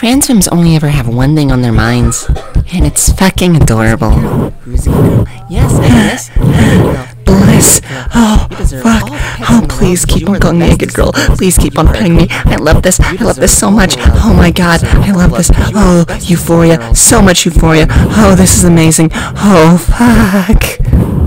Transfems only ever have one thing on their minds, and it's fucking adorable. Yes. Bliss. Oh, fuck. Oh, please keep on going naked, girl. Please keep on paying me. I love this. I love this so much. Oh my god. I love this. Oh, euphoria. So much euphoria. Oh, this is amazing. Oh, fuck.